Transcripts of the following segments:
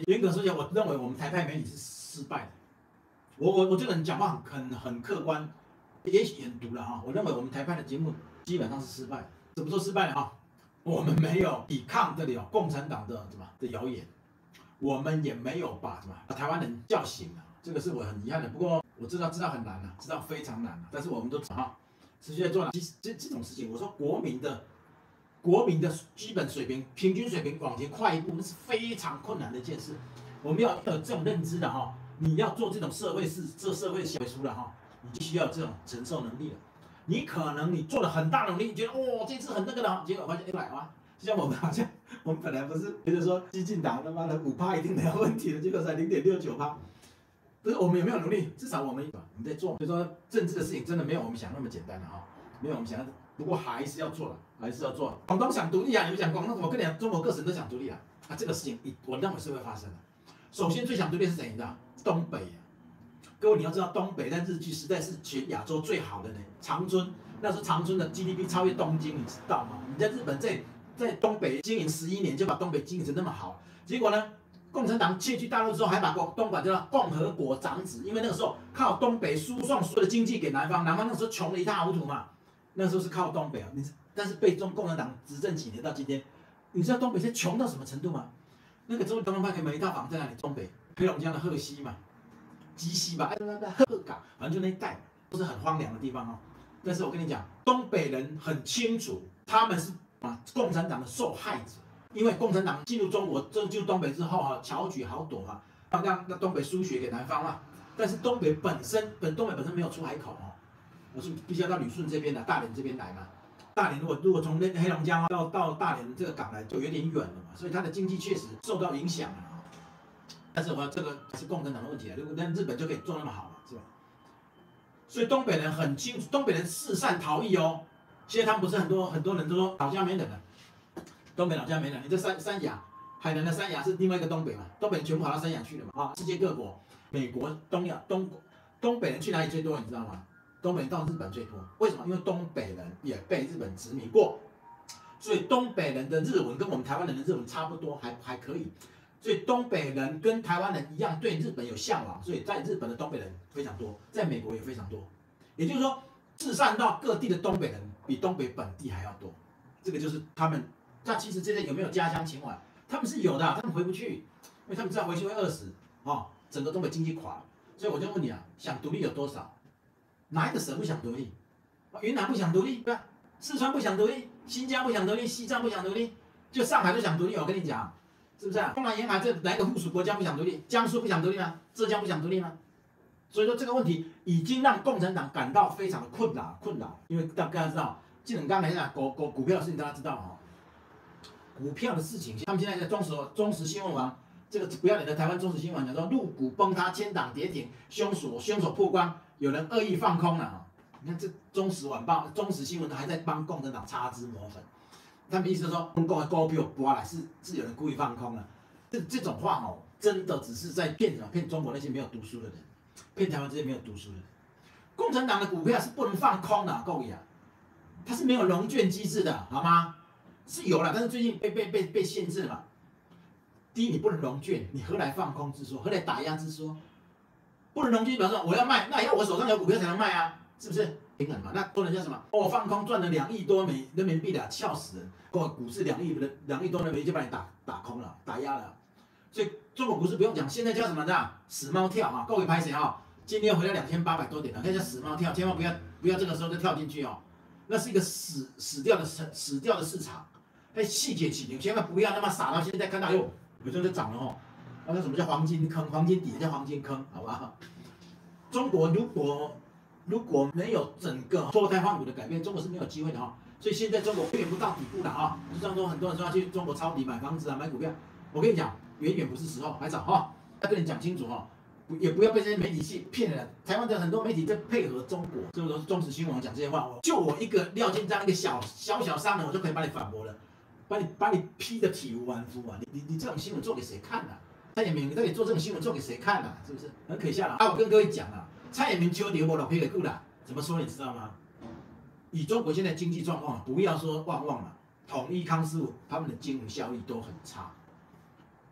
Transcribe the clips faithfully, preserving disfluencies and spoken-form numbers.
严格说起来，我认为我们台派媒体是失败的。我我我这个人讲话很很很客观，也许很毒了哈。我认为我们台派的节目基本上是失败。怎么说失败了哈？我们没有抵抗得了共产党的什么的谣言，我们也没有把什么把台湾人叫醒了，这个是我很遗憾的。不过我知道知道很难啊，知道非常难啊，但是我们都哈持续在做了。其实这这种事情，我说国民的。国民的基本水平、平均水平往前跨一步，那是非常困难的一件事。我们要有这种认知的哈，你要做这种社会事、这社会小书了哈，你就需要有这种承受能力了。你可能你做了很大努力，你觉得哦这次很那个了，结果发现一百万，就像我们好像我们本来不是觉得说激进党他妈的五趴一定没有问题的，结果才零点六九趴。不是我们有没有努力？至少我们我们在做。所以说政治的事情真的没有我们想那么简单的哈，没有我们想的。不过还是要做了，还是要做。广东想独立啊，你们讲广东，我跟你讲，中国各省都想独立啊，啊，这个事情我认为是会发生的。首先最想独立是谁？你知道？东北啊，各位你要知道，东北在日据时代是全亚洲最好的呢。长春那时候长春的 G D P 超越东京，你知道吗？你在日本在在东北经营十一年，就把东北经营成那么好，结果呢？共产党窃据大陆之后，还把东莞叫共和国长子，因为那个时候靠东北输送所有的经济给南方，南方那时候穷得一塌糊涂嘛。那时候是靠东北啊，你但是被中共产党执政几年到今天，你知道东北是穷到什么程度吗？那个时候东方派可以买一套房在哪里？东北黑龙江的鹤溪嘛，鸡溪吧，哎，鹤岗，反正就那一带都是很荒凉的地方哦。但是我跟你讲，东北人很清楚，他们是啊共产党的受害者，因为共产党进入中国，进入东北之后啊，巧取豪夺嘛，让让东北输血给南方嘛。但是东北本身本东北本身没有出海口哦。我是必须要到旅顺这边的大连这边来嘛。大连如果如果从那黑龙江到到大连这个港来，就有点远了嘛，所以它的经济确实受到影响了。但是我这个是共产党的问题啊，如果那日本就可以做那么好嘛，是吧？所以东北人很清楚，东北人四散逃逸哦。现在他们不是很多很多人都说老家没人了，东北老家没人，你这三三亚海南的三亚是另外一个东北嘛，东北人全部跑到三亚去了嘛啊！世界各国，美国、东亚、东东北人去哪里最多？你知道吗？东北人到日本最多，为什么？因为东北人也被日本殖民过，所以东北人的日文跟我们台湾人的日文差不多，还还可以。所以东北人跟台湾人一样，对日本有向往，所以在日本的东北人非常多，在美国也非常多。也就是说，四散到各地的东北人比东北本地还要多。这个就是他们，那其实这些有没有家乡情怀？他们是有的，他们回不去，因为他们知道回去会饿死哦，整个东北经济垮了。所以我就问你啊，想独立有多少？哪一个省不想独立？云南不想独立，对吧？四川不想独立，新疆不想独立，西藏不想独立，就上海都想独立。我跟你讲，是不是啊？东南沿海这哪一个附属国家不想独立？江苏不想独立吗？浙江不想独立吗？所以说这个问题已经让共产党感到非常的困扰，困扰。因为大家知道，技能刚才讲股股股票的事情，大家知道哦。股票的事情，他们现在在中时中时新闻网，这个不要脸的台湾中时新闻讲说，陆股崩塌，千档跌停，凶手凶手曝光。有人恶意放空了啊！你看这中时晚报、中时新闻还在帮共产党擦脂抹粉，他们意思是说，中共的股票刮来是是有人故意放空了。这这种话哦，真的只是在骗什么？骗中国那些没有读书的人，骗台湾这些没有读书的人。共产党的股票是不能放空的，各位啊，它是没有融券机制的，好吗？是有了，但是最近被被被被限制了嘛。第一，你不能融券，你何来放空之说？何来打压之说？不能融券，表示我要卖，那要我手上有股票才能卖啊，是不是？平衡嘛？那说人家什么？哦，放空赚了两亿多美人民币的，笑死人！哦，股市两亿人两亿多人民币就把你打打空了，打压了。所以中国股市不用讲，现在叫什么的？死猫跳啊！各位拍谁啊？今天回到两千八百多点了，那叫死猫跳，千万不要不要这个时候就跳进去哦，那是一个死死掉的死掉的市场。哎，细节起牛，千万不要他妈傻到现在看到哟，有时候就涨了哦。那什么叫黄金坑？黄金底叫黄金坑，好不好？中国如果如果没有整个脱胎换骨的改变，中国是没有机会的哈。所以现在中国远远不到底部了啊！就像说很多人说要去中国抄底买房子啊、买股票，我跟你讲，远远不是时候，还早哈。要跟你讲清楚哈，也不要被这些媒体去骗了。台湾的很多媒体在配合中国，这都是中时新闻讲这些话，就我一个廖建章一个小小小商人，我就可以把你反驳了，把你把你批得体无完肤啊！你你你这种新闻做给谁看啊？蔡衍明，你到底做这种新闻做给谁看啊？是不是很可笑了？啊，我跟各位讲啊，蔡衍明秋碟波老皮给顾了，怎么说你知道吗？以中国现在经济状况，不要说旺旺了，统一康师傅他们的经营效益都很差。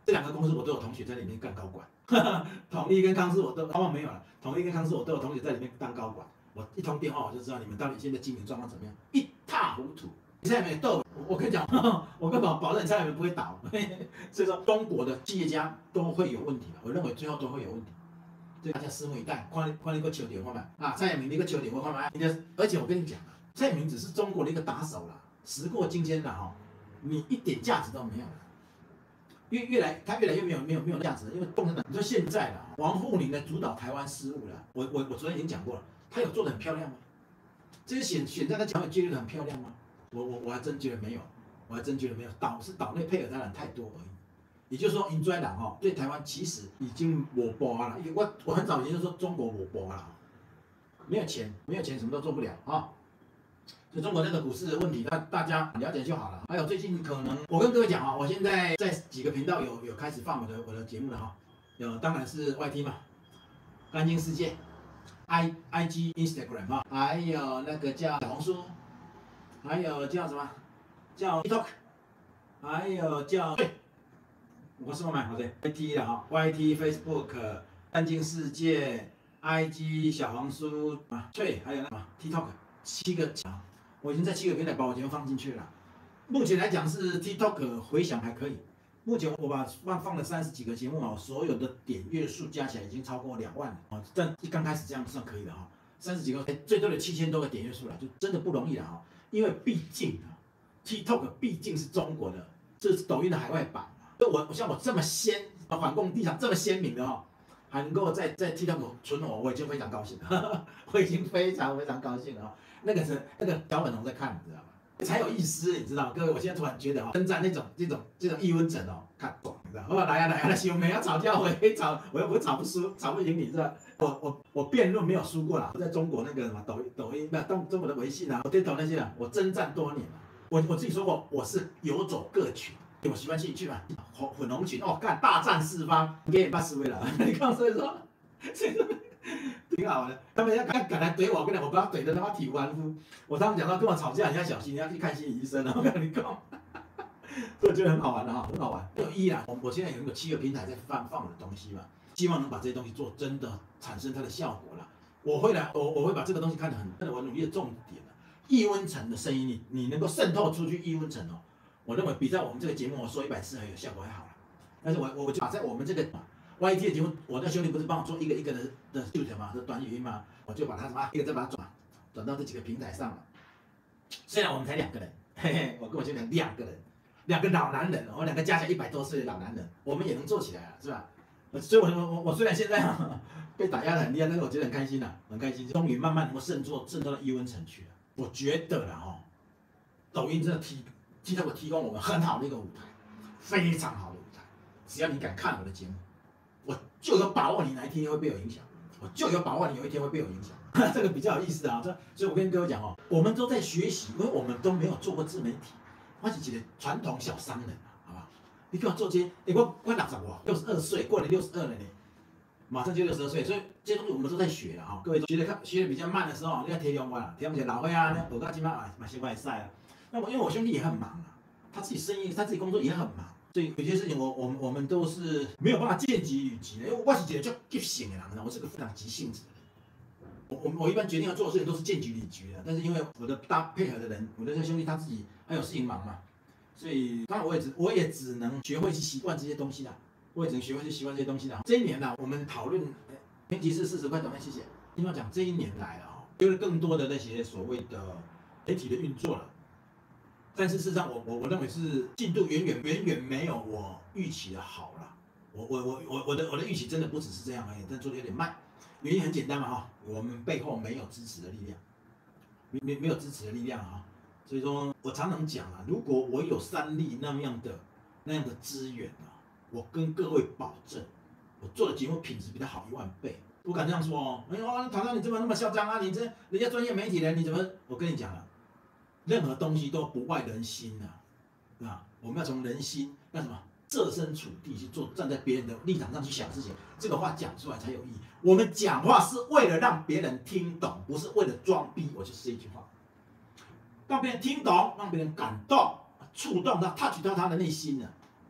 这两个公司我都有同学在里面干高管，统一跟康师我都当然没有了，统一跟康师我都有同学在里面当高管。我一通电话我就知道你们到底现在经营状况怎么样，一塌糊涂。蔡美斗，我跟你讲，我跟保保证蔡美不会倒。所以说，中国的企业家都会有问题的，我认为最后都会有问题。所以大家拭目以待，看看那个球点看嘛，啊，蔡明那个球点我看嘛，而且我跟你讲啊，蔡明只是中国的一个打手啦，时过境迁了哈，你一点价值都没有了。越越来他越来越没有没有没有价值，因为共产党，你说现在了，王沪宁来主导台湾事务了，我我我昨天已经讲过了，他有做得很漂亮吗？这些选选战他讲的接得很漂亮吗？我我我还真觉得没有，我还真觉得没有，岛是岛内配合当然太多而已。也就是说，因专党哈对台湾其实已经没波了，我我很早以前就说中国没波了，没有钱，没有钱什么都做不了啊。所以中国这个股市的问题，大大家了解就好了。还有最近可能，我跟各位讲啊，我现在在几个频道有有开始放我的我的节目了哈，有当然是 Y T 嘛，干净世界 ，I I G Instagram 啊，还有那个叫小红书，还有叫什么叫 TikTok， 还有叫对，我是我买好的 Y T 的哈 ，Y T Facebook 干净世界 I G 小红书啊，对，还有那什么 TikTok 七个啊。我已经在七个平台把我节目放进去了，目前来讲是 TikTok 回响还可以。目前我把放放了三十几个节目啊，所有的点阅数加起来已经超过两万了啊，但一刚开始这样算可以的哈。三十几个，最多有七千多个点阅数了，就真的不容易了哈。因为毕竟啊 ，TikTok 毕竟是中国的，这是抖音的海外版嘛。我我像我这么鲜，反共立场这么鲜明的哈，还能够在在 TikTok 存活，我已经非常高兴了，我已经非常非常高兴了。那个是那个小粉红在看，你知道吗？才有意思，你知道？各位，我现在突然觉得哦，称赞那种这种这种易温层哦，看懂，你知道？我来呀来呀，那兄妹要吵架，我也吵，我又不吵不输，吵不赢你，是吧？我我我辩论没有输过啦，我在中国那个什么抖音抖音，那中中国的微信啊，我对头那些啊，我征战多年了。我我自己说过，我是游走各群，我喜欢兴趣嘛，红粉红群哦，干大战四方，给你八十位了，你看所以说，所以说。挺好的，他们要敢敢来怼我，我跟你讲，我把他怼的他妈体无完肤。我他们讲到跟我吵架，你要小心，你要去看心理医生啊！我跟你讲，所以我觉得很好玩的哈，很好玩，很有意义啦。我我现在有有七个平台在放放我的东西嘛，希望能把这些东西做真的产生它的效果啦。我会来，我我会把这个东西看得很，真的我努力的重点了。异温层的声音，你你能够渗透出去异温层哦，我认为比在我们这个节目我说一百次还有效果还好啦。但是我我我就把在我们这个。Y T 的节目，我那兄弟不是帮我做一个一个的的 shoot 嘛，的短语音嘛，我就把它什么一个再把它转转到这几个平台上了。虽然我们才两个人，嘿嘿，我跟我兄弟两个人，两个老男人，我两个加起来一百多岁的老男人，我们也能做起来了，是吧？所以我我我虽然现在、啊、被打压的很厉害，但是我觉得很开心啊，很开心，终于慢慢能够渗透渗透到异温层去了。我觉得啦哈，抖音真的提，其实我提供我们很好的一个舞台，非常好的舞台，只要你敢看我的节目。我就有把握你哪一天会被我影响，我就有把握你有一天会被我影响，这个比较有意思啊。这所以我跟各位讲哦，我们都在学习，因为我们都没有做过自媒体，我是一个传统小商人啊，好吧？你给我做这些，欸、我我六十我六十二岁，过了六十二了呢，马上就六十二岁，所以这些东西我们都在学了啊。各位学的看学的比较慢的时候，你要体谅我啦，体谅一下老岁啊，我到今晚啊，蛮辛苦会晒啊。那我因为我兄弟也很忙啊，他自己生意，他自己工作也很忙。所以有些事情我我们我们都是没有办法见机履机的，因为我是一个叫急性的人，我是个非常急性子的人。我我我一般决定要做的事情都是见机履机的，但是因为我的搭配合的人，我的这兄弟他自己还有事情忙嘛，所以当然我也只我也只能学会去习惯这些东西啦，我也只能学会去习惯这些东西啦。这一年呢，我们讨论编辑是四十块短片，谢谢。听我讲，这一年来啊，有了更多的那些所谓的媒体的运作了。但是事实上我，我我认为是进度远远远远没有我预期的好了。我我我我我的我的预期真的不只是这样而已，但做的有点慢。原因很简单嘛哈，我们背后没有支持的力量，没没没有支持的力量啊。所以说我常常讲啊，如果我有三立那样的那样的资源啊，我跟各位保证，我做的节目品质比他好一万倍。我敢这样说哦。哎呦，唐唐你怎么那么嚣张啊？你这人家专业媒体人，你怎么？我跟你讲啊。任何东西都不外人心呐、啊，啊，我们要从人心那什么设身处地去做，站在别人的立场上去想事情，这个话讲出来才有意义。我们讲话是为了让别人听懂，不是为了装逼。我就是这一句话，让别人听懂，让别人感动，触动到 touch 到他的内心了，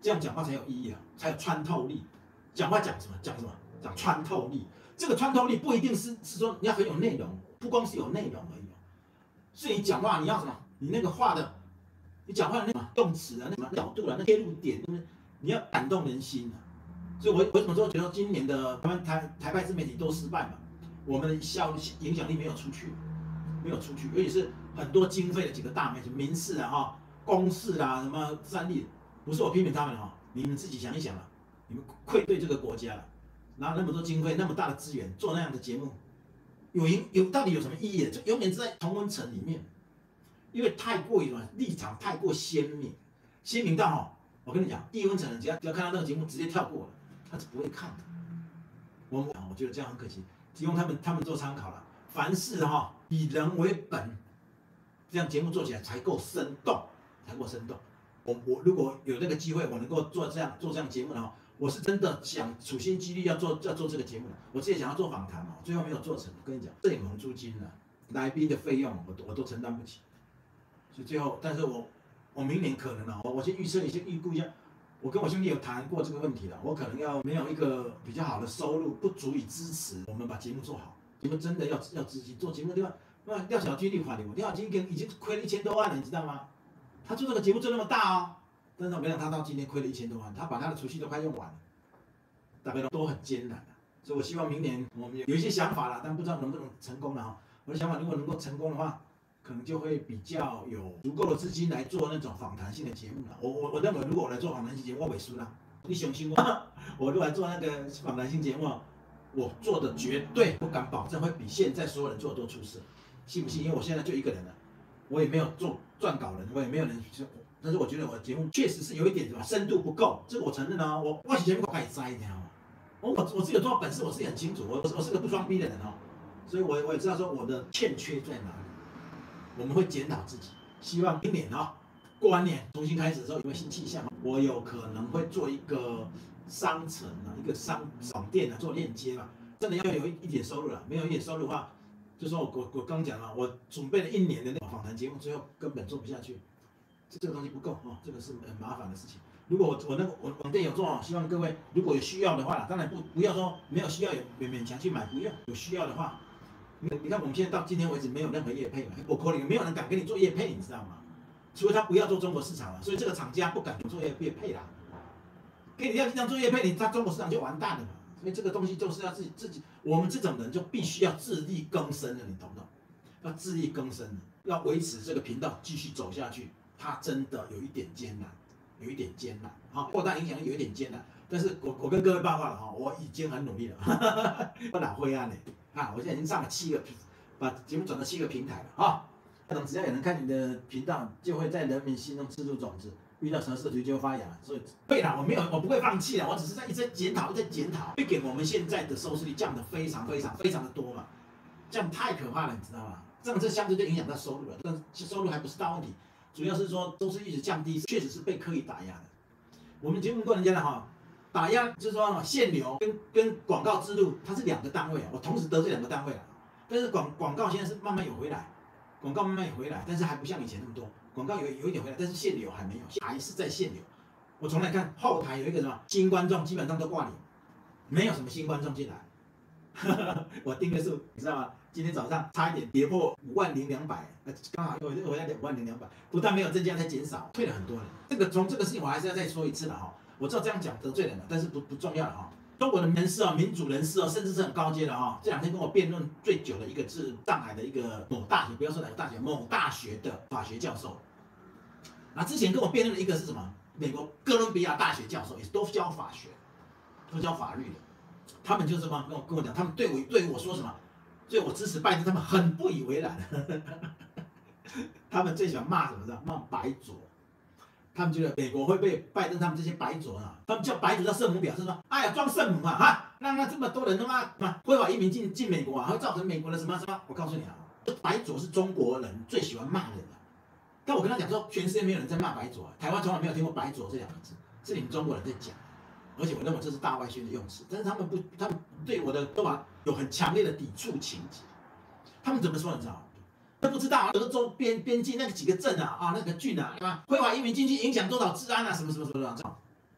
这样讲话才有意义啊，才有穿透力。讲话讲什么？讲什么？讲穿透力。这个穿透力不一定是是说你要很有内容，不光是有内容而已，是你讲话你要什么？你那个话的，你讲话的那个动词啊，那什么角度啊，那切入点，你要感动人心啊。所以我为什么说觉得今年的台湾台台派自媒体都失败嘛？我们的效影响力没有出去，没有出去，尤其是很多经费的几个大媒体，民视啊哈、公视啊、什么三立，不是我批评他们哈，你们自己想一想啊，你们愧对这个国家了，拿那么多经费、那么大的资源做那样的节目，有影有到底有什么意义？就永远是在同温层里面，因为太过于立场太过鲜明，鲜明到哈，我跟你讲，异温层人只要只要看到那个节目直接跳过了，他是不会看的。我我觉得这样很可惜。提供他们他们做参考了。凡事哈、哦、以人为本，这样节目做起来才够生动，才够生动。我我如果有那个机会，我能够做这样做这样节目的话，我是真的想处心积虑要做要做这个节目的。我之前想要做访谈嘛，最后没有做成。我跟你讲，摄影棚租金啊，来宾的费用我都我都承担不起，所以最后，但是我我明年可能啊，我我先预测一下预估一下。我跟我兄弟有谈过这个问题了，我可能要没有一个比较好的收入，不足以支持我们把节目做好。节目真的要要资金，做节目对吧？那廖小军你款的，廖小军已经亏了一千多万了，你知道吗？他做这个节目做那么大哦，但是我没想到他到今天亏了一千多万，他把他的储蓄都快用完了，大家都很艰难的。所以我希望明年我们有一些想法啦，但不知道能不能成功了哈。我的想法如果能够成功的话，可能就会比较有足够的资金来做那种访谈性的节目了。我我我认为，如果我来做访谈性节目，我尾输啦。你相信我，我如果来做那个访谈性节目，我做的绝对不敢保证会比现在所有人做的都出色，信不信？因为我现在就一个人了，我也没有做撰稿人，我也没有人，但是我觉得我的节目确实是有一点什么深度不够，这个我承认啊。我我节目太栽的啊，我我我自己有多少本事，我自己很清楚，我我是个不装逼的人哦，所以我我也知道说我的欠缺在哪里。我们会检讨自己，希望明年啊、哦，过完年重新开始的时候有个新气象，我有可能会做一个商城啊，一个商网店啊，做链接嘛，真的要有一一点收入了，没有一点收入的话，就说我我我刚讲了，我准备了一年的那个访谈节目，最后根本做不下去，这这个东西不够哦，这个是很麻烦的事情。如果我我那个我网店有做，希望各位如果有需要的话，当然不不要说没有需要也勉勉强去买，不用，有需要的话。你看，我们现在到今天为止没有任何业配嘛，我口里没有人敢跟你做业配，你知道吗？除非他不要做中国市场了，所以这个厂家不敢做业配啦。跟你要经常做业配，你在中国市场就完蛋了嘛。所以这个东西就是要自己自己，我们这种人就必须要自力更生了，你懂不懂？要自力更生了，要维持这个频道继续走下去，它真的有一点艰难，有一点艰难，好，扩大影响力有一点艰难。但是我我跟各位报告了哈，我已经很努力了，我哪会啊你？啊，我现在已经上了七个，把节目转到七个平台了啊。那种只要有人看你的频道，就会在人民心中植入种子，遇到合适的局就会发芽。所以对啦，我没有，我不会放弃了，我只是在一直在检讨，在检讨，会给我们现在的收视率降得非常非常非常的多嘛，这样太可怕了，你知道吗？这样这相对就影响到收入了，但是收入还不是大问题，主要是说收视率一直降低，确实是被刻意打压的。我们节目过人家的哈。打压就是说限流跟跟广告制度，它是两个单位啊，我同时得罪两个单位了。但是广广告现在是慢慢有回来，广告慢慢有回来，但是还不像以前那么多。广告有有一点回来，但是限流还没有，还是在限流。我从来看后台有一个什么新观众，基本上都挂零，没有什么新观众进来。我订阅数你知道吗？今天早上差一点跌破五万零两百，刚好又回来五万零两百，不但没有增加，才减少，退了很多人。这个从这个事情我还是要再说一次了哈。我知道这样讲得罪人了，但是不不重要了哈。中国的人士啊，民主人士啊，甚至是很高阶的哈。这两天跟我辩论最久的一个是上海的一个某大学，不要说哪个大学，某大学的法学教授。那之前跟我辩论的一个是什么？美国哥伦比亚大学教授，也都教法学，都教法律的。他们就这么跟我跟我讲，他们对我对我说什么？对我支持拜登，他们很不以为然。他们最喜欢骂什么的？骂白左。他们觉得美国会被拜登他们这些白左啊，他们叫白左叫圣母婊，是说，哎呀装圣母啊哈，让那这么多人他妈嘛非法移民进进美国啊，会造成美国的什么什么？我告诉你啊，白左是中国人最喜欢骂人的。但我跟他讲说，全世界没有人在骂白左、啊，台湾从来没有听过白左这两个字，是你们中国人在讲。而且我认为这是大外宣的用词，但是他们不，他们对我的说法有很强烈的抵触情节。他们怎么说你知道吗？都不知道德州边边境那个几个镇啊啊那个郡啊，对吧？非法移民进去影响多少治安啊，什么什么什么的。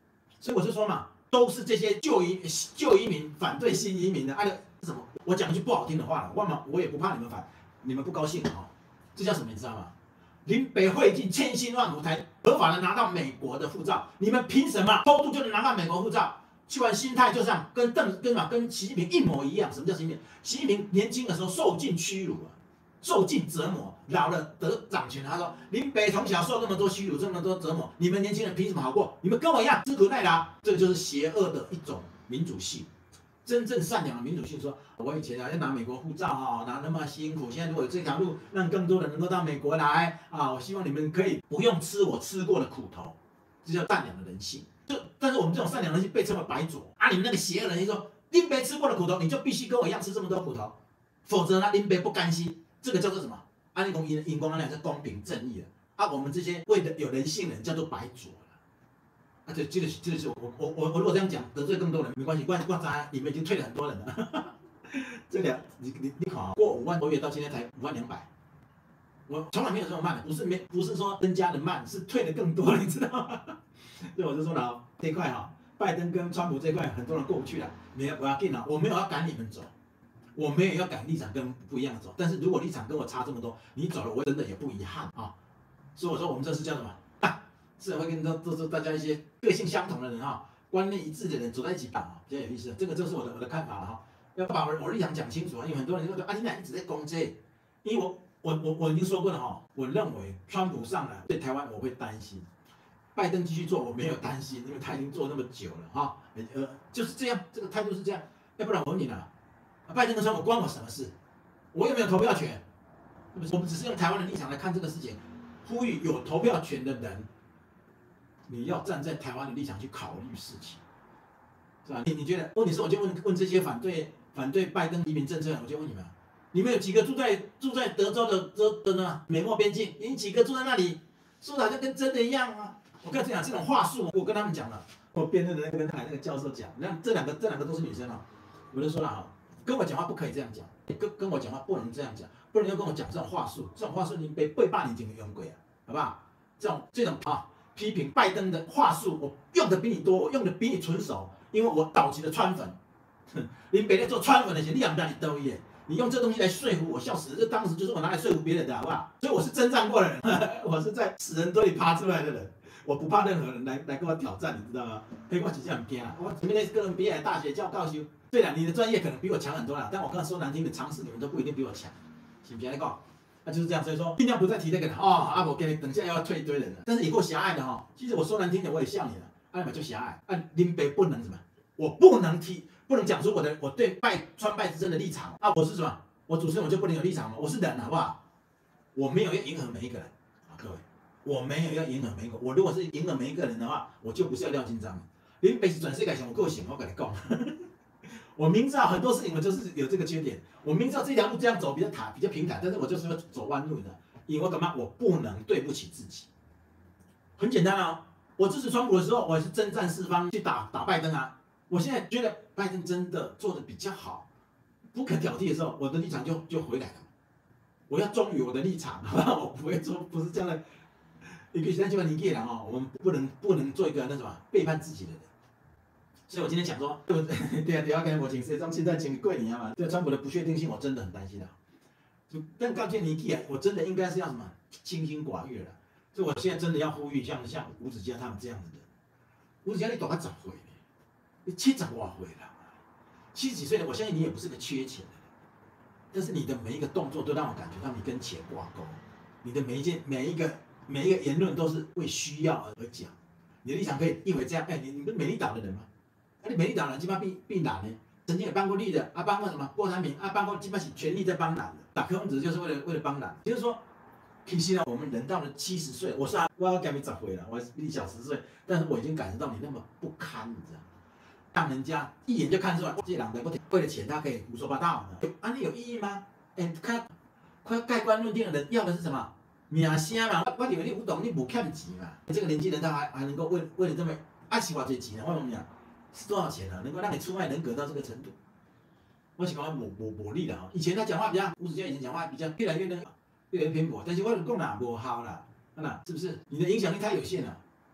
所以我就说嘛，都是这些旧移旧移民反对新移民的，啊，什么？我讲一句不好听的话了，我嘛我也不怕你们反，你们不高兴啊、哦，这叫什么？你知道吗？林北费尽千辛万苦才合法的拿到美国的护照，你们凭什么偷渡就能拿到美国护照？去完心态就这样，跟邓跟嘛跟习近平一模一样。什么叫习近平？习近平年轻的时候受尽屈辱啊，受尽折磨，老了得掌权。他说林北从小受那么多屈辱，这么多折磨，你们年轻人凭什么好过？你们跟我一样知苦耐劳，这个就是邪恶的一种民主性。真正善良的民主性说，我以前啊要拿美国护照啊，拿那么辛苦，现在如果有这条路，让更多人能够到美国来啊，我希望你们可以不用吃我吃过的苦头，这叫善良的人性。就但是我们这种善良的人性被称为白左啊，你们那个邪恶人性说，林北吃过的苦头，你就必须跟我一样吃这么多苦头，否则呢林北不甘心，这个叫做什么？安利公因因公安讲是公平正义的啊，我们这些为的有人性的人叫做白左。啊，这这个这个是我我我我如果这样讲得罪更多人没关系，关关在你们已经退了很多人了。这两你你你考过五万多月到现在才五万两百，我从来没有这么慢的，不是没不是说增加的慢，是退的更多，你知道吗？所以我就说了这一块哈，拜登跟川普这一块很多人过不去了，没有不要紧了，我没有要赶你们走，我没有要赶立场跟不一样的走，但是如果立场跟我差这么多，你走了我真的也不遗憾啊。所以我说我们这是叫什么？是会跟都都是大家一些个性相同的人哈，观念一致的人走在一起办啊，比较有意思。这个就是我的我的看法了哈，要把我我立场讲清楚啊，因为很多人就说啊，你俩一直在攻击，因为我我我我已经说过了哈，我认为川普上来对台湾我会担心，拜登继续做我没有担心，因为他已经做那么久了哈，呃就是这样，这个态度是这样，要不然我问你了，拜登跟川普关我什么事？我有没有投票权？我们只是用台湾的立场来看这个事情，呼吁有投票权的人。你要站在台湾的立场去考虑事情，是吧？你你觉得？问题是我就问问这些反对反对拜登移民政策的，我就问你们，你们有几个住在住在德州的州的呢？美墨边境，你几个住在那里，说的好像跟真的一样啊！我跟你讲，这种话术，我跟他们讲了，我辩论的跟台那个教授讲，那这两个这两个都是女生啊，我就说了哈，跟我讲话不可以这样讲，跟跟我讲话不能这样讲，不能要跟我讲这种话术，这种话术你被被霸凌已经用过啊，好不好？这种这种啊。批评拜登的话术，我用的比你多，我用的比你纯熟，因为我早期的川粉，你别在做川粉的时候，你两边你都耶，你用这东西来说服我，笑死了！这当时就是我拿来说服别人的，好不好？所以我是征战过的人，我是在死人堆里爬出来的人，我不怕任何人来来跟我挑战，你知道吗？嘿，我只是很怕，我前面那哥伦比亚大学教教授，对了，你的专业可能比我强很多啦，但我刚才说难听的常识，你们都不一定比我强，行不行？来讲。那、啊、就是这样，所以说尽量不再提这个了哦。啊，我给你等下要退一堆人了，但是你够狭隘的哈、哦。其实我说难听点，我也笑你了。啊，你们就狭隘。啊，林北不能什么？我不能提，不能讲出我的我对拜川拜之争的立场啊。我是什么？我主持人我就不能有立场吗？我是人，好不好？我没有要迎合每一个人啊，各位，我没有要迎合每一个。我如果是迎合每一个人的话，我就不是要廖金章。林北是转世界想我够醒，我跟你讲。我明知道很多事情，我就是有这个缺点。我明知道这条路这样走比较坦、比较平坦，但是我就是会走弯路的，因为我干嘛？我不能对不起自己。很简单啊，我支持川普的时候，我也是征战四方去打打拜登啊。我现在觉得拜登真的做的比较好，不可挑剔的时候，我的立场就就回来了。我要忠于我的立场，好吧？我不会做不是这样的。一个现在就年纪了哦，我们不能不能做一个那什么背叛自己的人。所以我今天讲说，对不对？对啊，对啊，跟我请谁中现在请贵你啊嘛？对川普的不确定性，我真的很担心的、啊。就但告诫你啊，我真的应该是要什么清心寡欲了。所以我现在真的要呼吁，像像吴子嘉他们这样子的，吴子嘉你大概十岁呢，你七十外岁了，七十几岁了，我相信你也不是个缺钱的人，但是你的每一个动作都让我感觉到你跟钱挂钩，你的每一件每一个每一个言论都是为需要而讲，你的立场可以一为这样，哎，你你不是美丽岛的人吗？啊，你美丽岛人基本上必必蓝呢，曾经也帮过绿的，啊帮过什么郭台铭，啊帮过基本上是全力在帮蓝的，打柯文哲就是为了为了帮蓝，就是说，其实呢，我们人到了七十岁，我是啊，我要给你十岁了，我比你小十岁，但是我已经感受到你那么不堪，你知道吗？让人家一眼就看出来，这人的为了钱他可以胡说八道，啊，你有意义吗？哎，看，快盖棺论定的人要的是什么？名声嘛，我我认为你不懂，你无欠钱嘛，这个年纪人他还还能够为为了这么爱惜偌济钱呢？我问你啊。是多少钱啊？能够让你出卖人格到这个程度？我是讲我无无无力的哈。以前他讲话比较，吴子嘉以前讲话比较越来越那个，越来越偏颇。但是我讲啦，无效啦，啊是不是？你的影响力太有限了。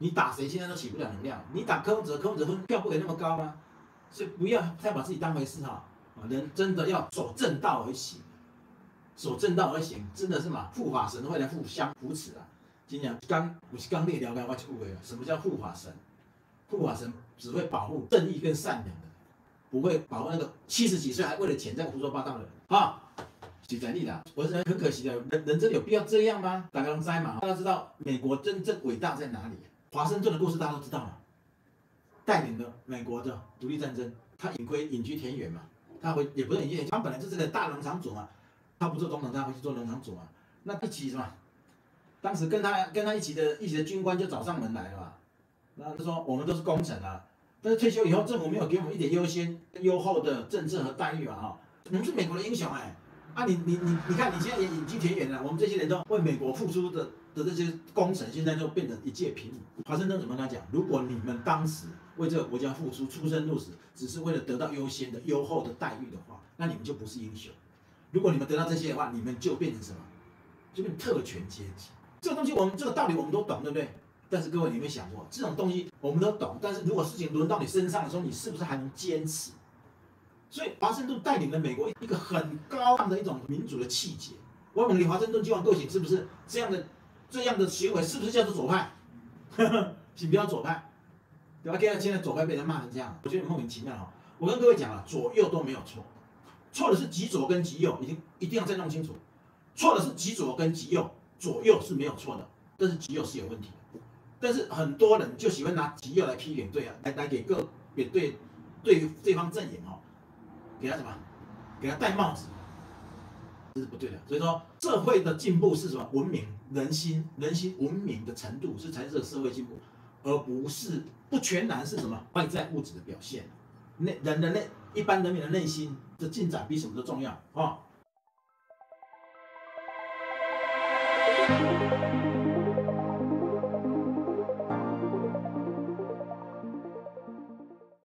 你打谁现在都起不了能量，你打柯文哲，柯文哲分票不可以那么高吗？所以不要太把自己当回事哈，啊，人真的要走正道而行，走正道而行，真的是嘛，护法神会来互相扶持啊。今年刚不是刚列了解我就误会了，什么叫护法神？护法神只会保护正义跟善良的，不会保护那个七十几岁还为了钱在胡说八道的人啊。举在例的，我是很可惜的，人人真有必要这样吗？大家都知嘛，大家知道美国真正伟大在哪里？华盛顿的故事大家都知道嘛，带领了美国的独立战争，他隐归隐居田园嘛，他回也不是隐居田园，他本来就是个大农场主嘛，他不做总统，他回去做农场主嘛，那一起什么？当时跟他跟他一起的一起的军官就找上门来了嘛，那他说我们都是功臣啊，但是退休以后政府没有给我们一点优先优厚的政策和待遇嘛哈，我们是美国的英雄哎、欸。啊你，你你你看，你现在也隐居田园了，我们这些人都为美国付出的的这些功臣，现在就变成一介平民。华盛顿怎么跟他讲？如果你们当时为这个国家付出、出生入死，只是为了得到优先的、优厚的待遇的话，那你们就不是英雄。如果你们得到这些的话，你们就变成什么？就变成特权阶级。这个东西，我们这个道理我们都懂，对不对？但是各位，你有没有想过，这种东西我们都懂，但是如果事情轮到你身上的时候，你是不是还能坚持？所以华盛顿带领了美国一个很高昂的一种民主的气节。我问你，华盛顿计划构想是不是这样的？这样的行为是不是叫做左派？请不要左派，对吧？现在左派被人骂成这样，我觉得莫名其妙哈。我跟各位讲了，左右都没有错，错的是极左跟极右，一定一定要再弄清楚。错的是极左跟极右，左右是没有错的，但是极右是有问题的。但是很多人就喜欢拿极右来批评对啊，来来给各给对对对方阵营哈。给他什么？给他戴帽子，这是不对的。所以说，社会的进步是什么？文明、人心、人心文明的程度是才是这个社会进步，而不是不全然是什么外在物质的表现。内人的内一般人民的内心的进展比什么都重要啊。哦